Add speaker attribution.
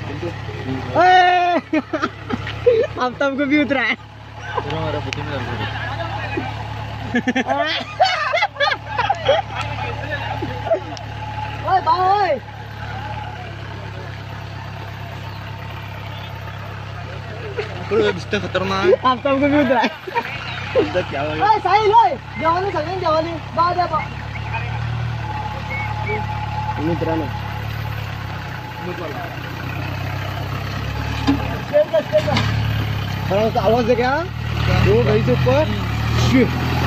Speaker 1: अब तब को भी उतरा है। ओए भाई
Speaker 2: खतरनाक।
Speaker 1: अब तब को भी उतरा है।
Speaker 2: क्या हो
Speaker 1: ओए साहिल ओए जवानी चलें जवानी बाद अब ini berani kalau आवाज है क्या वो भाई से ऊपर